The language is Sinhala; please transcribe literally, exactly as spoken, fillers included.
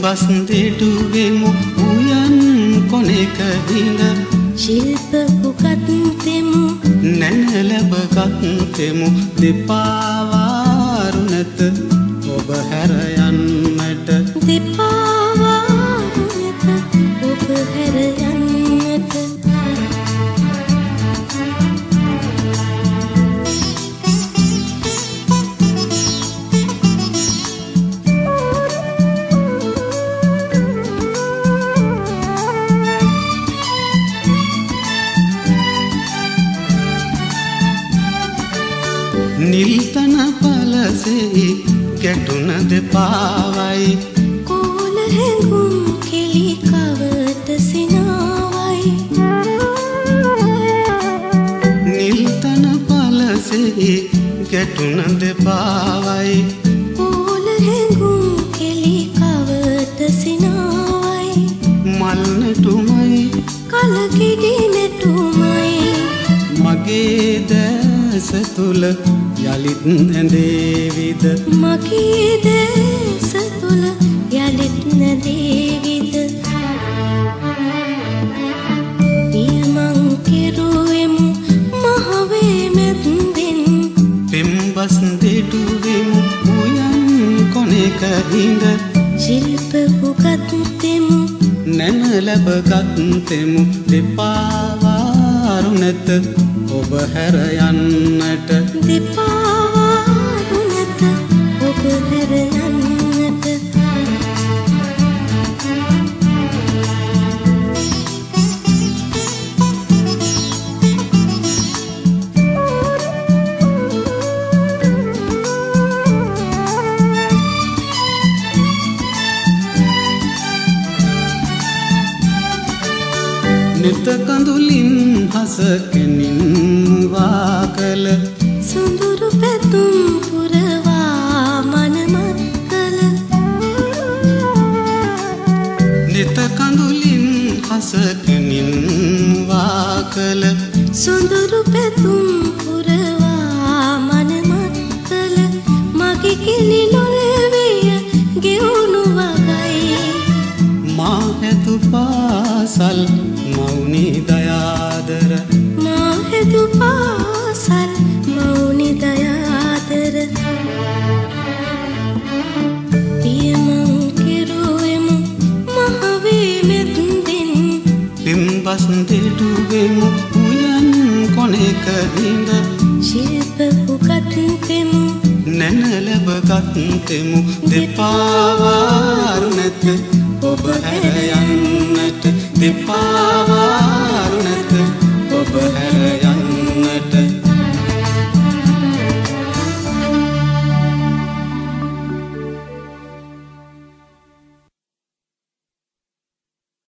පෙම්බස් දෙටුවෙමු උයන් කොනෙක හිඳ ශිල්ප පුකත් තෙමු නැන ලැබගත් තෙමු දෙපාවාරුණත ඔබ හැර යන්නට දෙපාවාරුණත ඔබ හැර යන්නට නිල්තන පලසෙහි ගැටුණ දෙපාවයි කෝල හැඟුම් කෙලි කවට සිනාවයි නිල්තන පලසෙහි ගැටුණ දෙපාවයි කෝල හැඟුම් කෙලි කවට සිනාවයි මල්නටුමයි කලකිඩි නැටුමයි මගේ දැස තුල යලිත් නැදේවිද මගේ දැස තුල යලිත් නැදේවිද පියමං කෙරුවෙමු මහවේ මැද්දෙන් පෙම්බස් දෙටුවෙමු උයන් කොනෙක හිඳ ශිල්ප පුකත් තෙමු නැන ලැබගත් තෙමු දෙපාවාරුණත ඔබ හැර යන්නට දෙපාවාරුණත ඔබ හැර යන්නට නිත කඳුලින් හස කෙනින් වාකල සුඳුරු පැතුම් පුරවා මනමත් කල නිත කඳුලින් හස කෙනින් වාකල සුඳුරු පැතුම් පුරවා මනමත් කල මගේ කිලි නොලවිය ගෙවුණු වගයි මා හැතු පාසල් මෞනි දයාදර මා හැතු පාසල් මෞනි දයාදර පියමං කෙරුවෙමු මහවේ මැද්දෙන් පෙම්බස් දෙටුවෙමු උයන් කොනෙක හිඳ ශිල්ප පුකත් තෙමු නැන ලැබගත් තෙමු දෙපාවාරුණත ඔබ හැර යන්නට දෙපාවාරුණත